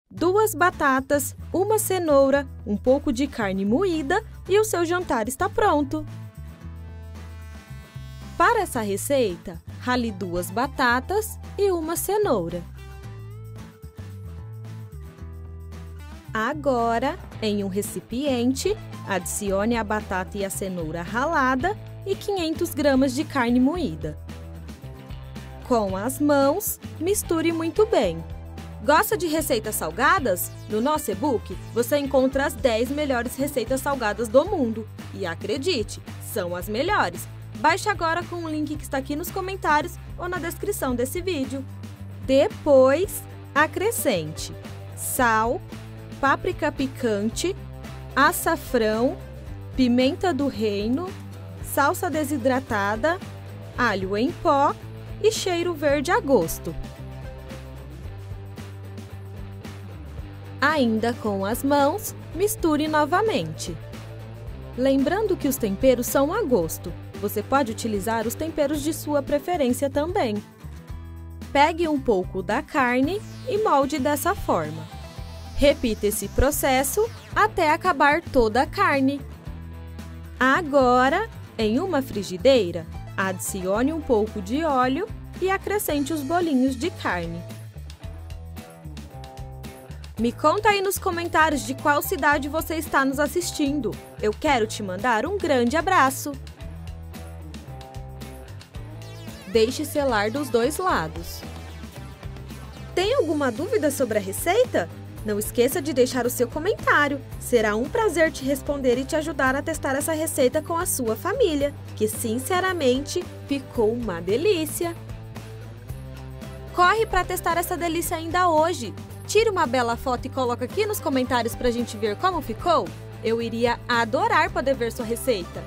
2 batatas, uma cenoura, um pouco de carne moída e o seu jantar está pronto. Para essa receita, rale 2 batatas e uma cenoura. Agora, em um recipiente, adicione a batata e a cenoura ralada e 500 gramas de carne moída. Com as mãos, misture muito bem. Gosta de receitas salgadas? No nosso e-book, você encontra as 10 melhores receitas salgadas do mundo. E acredite, são as melhores! Baixe agora com o link que está aqui nos comentários ou na descrição desse vídeo. Depois, acrescente sal, páprica picante, açafrão, pimenta do reino, salsa desidratada, alho em pó e cheiro verde a gosto. Ainda com as mãos, misture novamente. Lembrando que os temperos são a gosto. Você pode utilizar os temperos de sua preferência também. Pegue um pouco da carne e molde dessa forma. Repita esse processo até acabar toda a carne. Agora, em uma frigideira, adicione um pouco de óleo e acrescente os bolinhos de carne. Me conta aí nos comentários de qual cidade você está nos assistindo. Eu quero te mandar um grande abraço. Deixe selar dos 2 lados. Tem alguma dúvida sobre a receita? Não esqueça de deixar o seu comentário. Será um prazer te responder e te ajudar a testar essa receita com a sua família, que sinceramente ficou uma delícia. Corre para testar essa delícia ainda hoje. Tire uma bela foto e coloca aqui nos comentários para a gente ver como ficou. Eu iria adorar poder ver sua receita.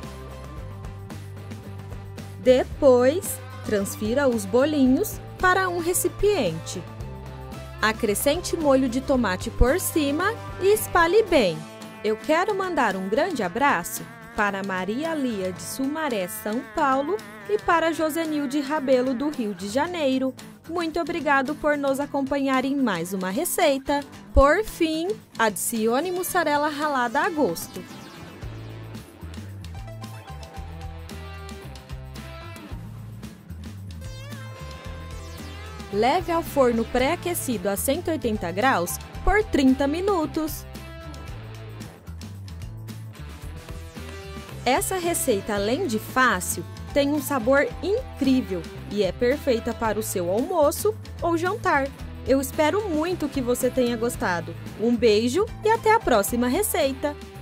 Depois, transfira os bolinhos para um recipiente. Acrescente molho de tomate por cima e espalhe bem. Eu quero mandar um grande abraço para Maria Lia de Sumaré, São Paulo e para Josenilde Rabelo do Rio de Janeiro. Muito obrigado por nos acompanhar em mais uma receita. Por fim, adicione mussarela ralada a gosto. Leve ao forno pré-aquecido a 180 graus por 30 minutos. Essa receita, além de fácil, tem um sabor incrível e é perfeita para o seu almoço ou jantar. Eu espero muito que você tenha gostado. Um beijo e até a próxima receita!